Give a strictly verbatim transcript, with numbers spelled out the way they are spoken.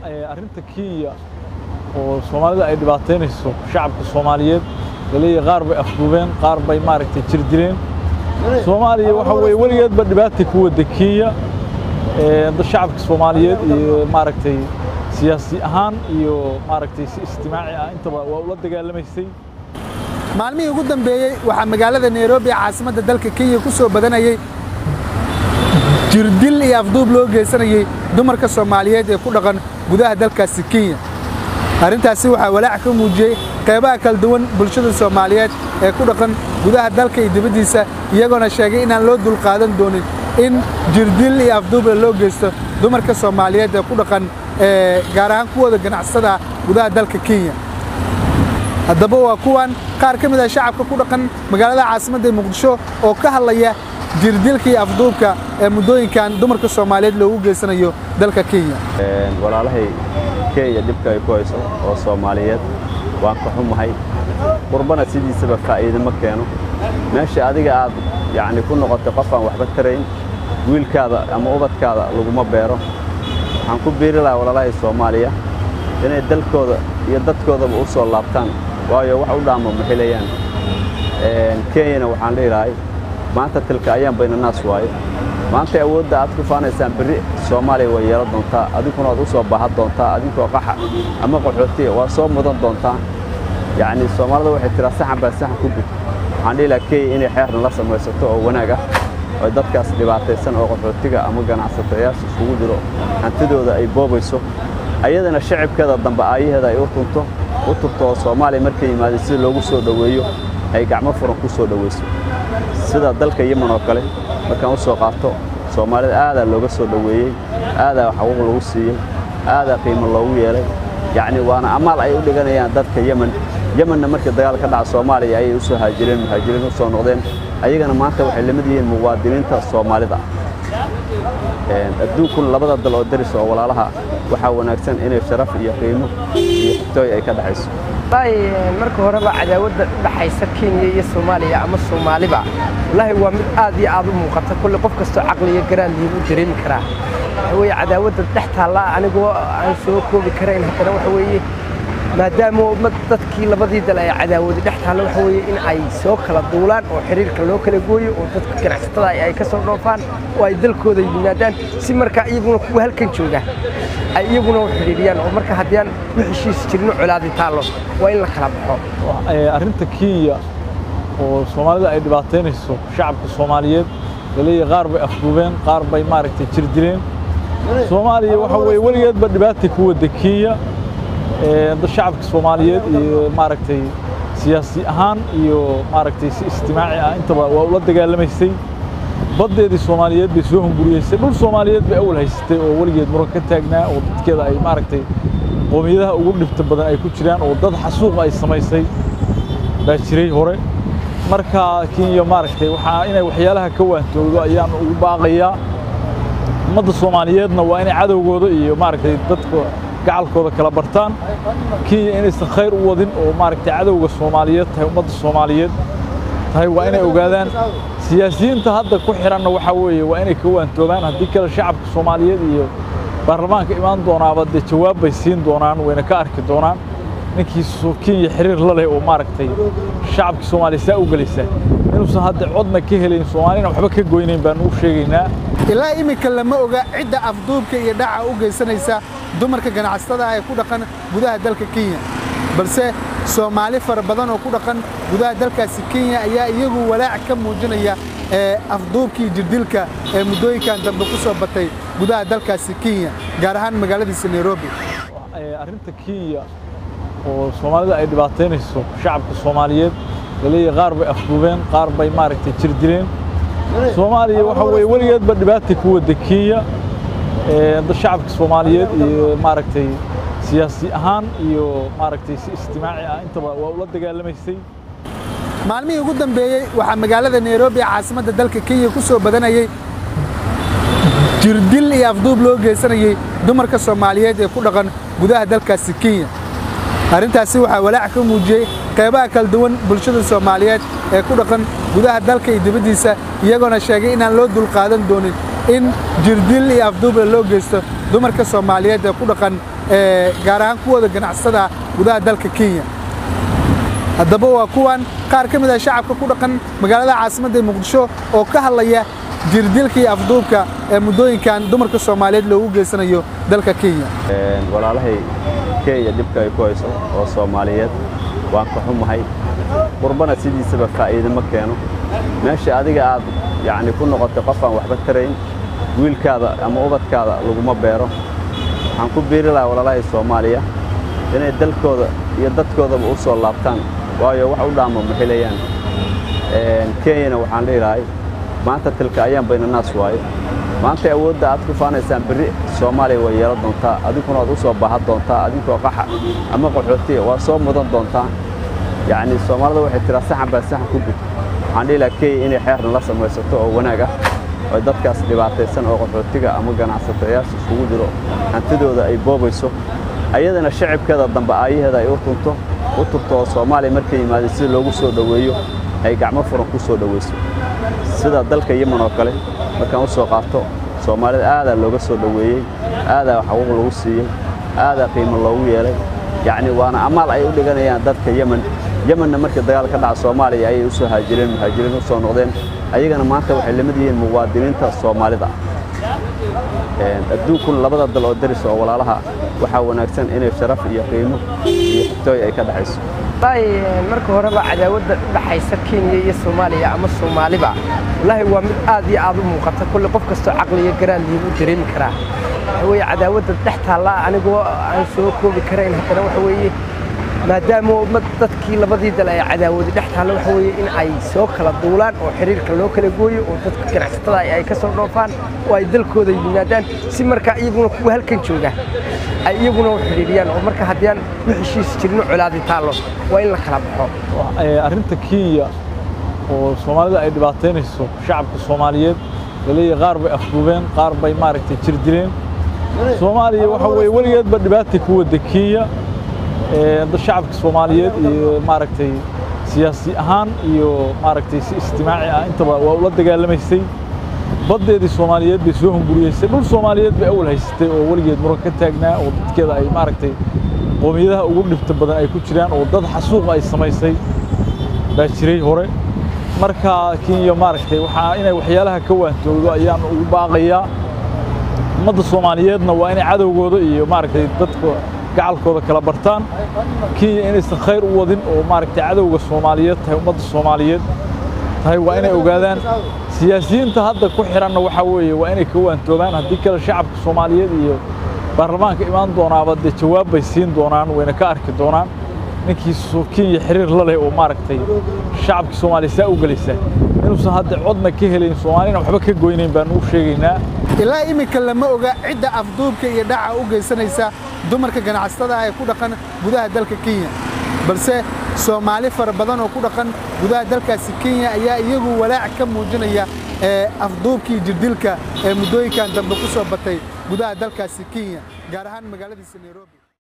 arrinta Kenya oo Soomaalida ay dhibaateynayso shacabka Soomaaliyeed galay qaar bay afduubeen qaar bay maaragtay jir dileen Soomaaliya waxa way waligeed ba dhibaato ku wada Kenya ee dad shacabka Soomaaliyeed iyo maaragtay siyaasi ahaan iyo maaragtay si ijtimaaci ah inta waa la dagaalamaysay maalmihii ugu dambeeyay waxa magaalada Nairobi caasimadda dalka Kenya ku soo badanayay jirdil iyo afduub loo geysanayay dumarka Soomaaliyeed ee ku dhaqan gudaha dalkaasi Kenya arrintaasi waxa walaac ka muujiyay qaybaha kala duwan bulshada Soomaaliyeed ee ku dhaqan gudaha dalka iyo dibadiisa iyagoo sheegay in aan loo dul qaadan doonin in jirdil iyo afduub loo geysto dumarka Soomaaliyeed ee ku dhaqan ee gaar ahaan kuwada ganacsada gudaha dalka Kenya haddaba waa kuwan qaar ka mid ah shacabka ku dhaqan magaalada caasimadda Muqdisho oo ka hadlaya jirdilkii afduubka ee muddooyinkan dumarka Soomaaliyeed loogu geysanayo dalka Kenya ee walaalahay Kenya dibka ay ku hayso oo Soomaaliyeed waan ka xumahay qurbana sidiisaba faa'iido ma keeno meesha adiga aad yaani ku noqoto qof aan waxba tarayn wiilkaada ama ubadkaada laguma beero waxaan ku beeri lahaa walaalahay Soomaaliya inay dalkooda iyo dadkoodaba u soo laabtaan waayo wax u dhaamo ma helayaan ee Kenya waxaan leeyahay maanta tilka ayaan bayna naas waayo maanta awoodda aad ku faanaysaan bari Soomaaliya way yeelan doontaa adinkuna aad u soo baahan doontaa adinkoo qaxa ama qaxooti waa soo mudan doontaa yaani Soomaalida waxay tiraa saxan baa saxan ku gud waxaan leeyahay Kenya inay xeerna la samaysato oo wanaag ah oo dadkaas dhibaataysan oo qaxootiga ama ganacsatayaasha isugu jiro hantidooda ay boobayso ayadana shacabkeeda dambe ayaheeda ay u tunto u turto Soomaaliya markay yimaadeen si loogu soo dhaweeyo ay gacmo furan ku soo dhaweyso sida dalka Yemen oo kale markaan u soo qaato Soomaalida aad looga soo dhaweeyay aad wax lagu siiyay aad qiimo loogu yeelay yaani waana amaal ay u dhiganayaan dadka Yemen Yemen markii dagaal ka dhaca Soomaaliya ay u soo haajireen muhaajiriin u soo noqdeen ayagana maanta waxay lamid yihiin muwaadiniinta Soomaalida ee adduunka labada dal oo daris oo walaalaha waxa wanaagsan inay sharaf iyo qiimo iyo xigtooy ay ka dhaxayso bay marka hore ba cadaawada dhaxaysa Kenya iyo Soomaaliya ama Soomaaliba wallahi waa mid aad iyo aad u muuqata kulli qof kasto aqli iyo garaan uu dareemi kara way cadaawada dhaxtaala anigoo aan soo koobi karayn haddana waxa weeye maadaama dadkii labadii dal ay cadaawada dhaxtaala waxa weeye in ay soo kala duulaan oo xiriirka loo kala gooyo oo dadka ganacsatada ay ka soo dhoofaan oo ay dalkooda yimaadaan si marka iyaguna kuwa halkan jooga ay iyaguna u xiriiriyaan oo marka hadiyaan wixii jirno colaadi taalo waa in la kala baxo arrinta Kenya oo Soomaalida ay dhibaateynayso shacabka Soomaaliyeed galay qaar bay afduubeen qaar bay maaragtay jir dileen Soomaaliya waxa way waligeed ba dhibaato ku wada Kenya ee dad shacabka Soomaaliyeed iyo maaragtay siyaasi ahaan iyo maaragtay si ijtimaaci ah inta waa la dagaalamaysay badeedii Soomaaliyeed bay soo hunguriyeysay dhul Soomaaliyeed bay awal haystay oo waligeed muran ka taagnaa oo dadkeeda ay maaragtay qoomiyadaha ugu dhibta badan ay ku jiraan oo dad xasuuq ay samaysay baa jiray hore marka Kenya maaragtay waxa inay waxyaalaha ka waantoodo ayaan ugu baaqayaa ummadda Soomaaliyeedna waa inay cadawgooda iyo maaragtay dadka gacalkooda kala bartaan Kenya inaysan khayr u wadin oo maaragtay cadawga Soomaaliyeed tahay ummadda Soomaaliyeed tahay waa inay ogaadaan siyaasiyiinta hadda ku xiranna waxa weeye waa inay ka waantoobaan haddii kale shacabka Soomaaliyeed iyo baarlamaanka imaan doonaaba de jawaab bay siin doonaan wayna ka arki doonaan ninkii Kenya xiriir la leh oo maaragtay shacabka Soomaaliyeed saa u galaysa inuusan hadda codna ka helin Soomaalina waxba ka goynayn baan u sheegaynaa ilaa imika lama oga cidda afduubka iyo dhaca u geysanaysa dumarka ganacsatada ay ku dhaqan gudaha dalka Kenya balse Soomaali far badan oo ku dhaqan gudaha dalkaasi Kenya ayaa iyagu walaac ka muujinaya ee afduubkii jirdilka ee muddooyinkan dambe ku soo batay gudaha dalkaasi Kenya gaar ahaan magaalada Nairobi arrinta Kenya oo Soomaalida ay dhibaateynayso shacabka Soomaaliyeed galay qaar bay afduubeen qaar bay maaragtay jir dileen Soomaaliya waxa way waligeed ba dhibaato ku wada Kenya ee dad shacabka Soomaaliyeed iyo maaragtay siyaasi ahaan iyo maaragtay si ijtimaaci ah inta waa la dagaalamaysay maalmihii ugu dambeeyay waxa magaalada Nairobi caasimadda dalka Kenya ku soo badanayay jirdil iyo afduub loo geysanayay dumarka Soomaaliyeed ee ku dhaqan gudaha dalkaasi Kenya arrintaasi waxa walaac ka muujiyay qaybaha kala duwan bulshada Soomaaliyeed ee ku dhaqan gudaha dalka iyo dibadiisa iyagoo sheegay in aan loo dul qaadan doonin in jirdil iyo afduub loo geysto dumarka Soomaaliyeed ee ku dhaqan ee gaar ahaan kuwooda ganacsada gudaha dalka Kenya haddaba waa kuwan qaar ka mid ah shacabka ku dhaqan magaalada caasimadda Muqdisho oo ka hadlaya jirdilkii afduubka ee muddooyinkan dumarka Soomaaliyeed loogu geysanayo dalka Kenya een walaalahay Kenya dibka ay ku hayso oo Soomaaliyeed waan ka xumahay qurbana sidiisaba faa'iido ma keeno meesha adiga aad yaani ku noqotay qof aan waxba tarayn wiilkaada ama ubadkaada laguma beero waxaan ku beeri lahaa walaalahay Soomaaliya inay dalkooda iyo dadkoodaba u soo laabtaan waayo wax u dhaamo ma helayaan een Kenya waxaan leeyahay maanta tilka ayaan bayna naas waayo maanta awoodda aad ku faanaysaan bari Soomaaliya way yeelan doontaa adinkuna aad u soo baahan doontaa adinkoo qaxa ama qaxooti waa soo mudan doontaa yaani Soomaalida waxay tiraa saxan baa saxan ku gud waxaan leeyahay Kenya inay xeerna la samaysato oo wanaag ah oo dadkaas dhibaataysan oo qaxootiga ama ganacsatayaasha isugu jiro hantidooda ay boobayso ayadana shacabkeeda dambe ayaheeda ay u tunto u turto Soomaaliya markay yimaadeen si loogu soo dhaweeyo ay gacmo furan ku soo dhaweyso sida dalka Yemen oo kale markaan u soo qaato Soomaalida aad looga soo dhaweeyay aad wax lagu siiyay aad qiimo loogu yeelay yaani waana amaal ay u dhiganayaan dadka Yemen Yemen markii dagaal ka dhaca Soomaaliya ay u soo haajireen muhaajiriin u soo noqdeen ayagana maanta waxay lamid yihiin muwaadiniinta Soomaalida ee adduunka labada dal oo daris oo walaalaha waxa wanaagsan inay sharaf iyo qiimo iyo xigtooy ay ka dhaxayso bay marka hore ba cadaawadda dhaxaysa Kenya iyo Soomaaliya ama Soomaaliba wallahi waa mid aad iyo aad u muuqata kulli qof kasto aqliga garaan liibu dareemi kara way cadaawadda dhaxtaala anigoo aan soo koobi karayn haddana waxa weeye maadaama dadkii labadii dal ay cadaawadi dhaxtaala waxa weeye in ay soo kala duulaan oo xiriirka loo kala gooyo oo dadka ganacsatada ay ka soo dhoofaan oo ay dalkooda yimaadaan si marka iyaguna kuwa halkan jooga ay iyaguna u xiriiriyaan oo marka hadiyaan wixii jirno culaadi taalo waa in la kala baxo arrinta Kenya oo Soomaalida ay dhibaateynayso shacabka Soomaaliyeed dalay qaar bay afduubeen qaar bay maaragtay jirdileen Soomaaliya waxa weeye waligeedba dhibaato ku wada Kenya ee dad shacabka Soomaaliyeed iyo maaragtay siyaasi ahaan iyo maaragtay si ijtimaaci ah intaba waa ula dagaalamaysay badeedii Soomaaliyeed bay soo hunguriyeysay dhul Soomaaliyeed bay awal haystay oo waligeed muran ka taagnaa oo dadkeeda ay maaragtay qoomiyadaha ugu dhibta badan ay ku jiraan oo dad xasuuq ay samaysay baa jiray hore marka Kenya maaragtay waxa inay waxyaalaha ka waantoodo ayaan ugu baaqayaa ummadda Soomaaliyeedna waa inay cadawgooda iyo maaragtay dadka gacalkooda kala bartaan Kenya inaysan khayr u wadin oo maaragtay cadawga Soomaaliyeed tahay ummadda Soomaaliyeed tahay waa inay ogaadaan siyaasiyiinta hadda ku xiranna waxa weeye waa inay ka waantoobaan haddii kale shacabka Soomaaliyeed iyo baarlamaanka imaan doonaaba de jawaab bay siin doonaan wayna ka arki doonaan ninkii Kenya xiriir la leh oo maaragtay shacabka Soomaaliyeed saa u galaysa inuusan hadda codna ka helayn Soomaalina waxba ka goynayn baan u sheegaynaa ilaa imika lama oga cidda afduubka iyo dhaca u geysanaysa dumarka ganacsatada ah ee ku dhaqan gudaha dalka Kenya balse Soomaali fara badan oo ku dhaqan gudaha dalkaasi Kenya ayaa iyagu walaac ka muujinaya ee afduubkii jirdilka ee muddooyinkan dambe ku soo batay gudaha dalkaasi Kenya gaar ahaan magaalada Nairobi